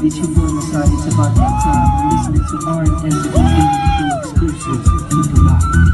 everybody. It's your boy Masai. It's about that time. You're listening to R and Entertainment exclusive. Keep it locked.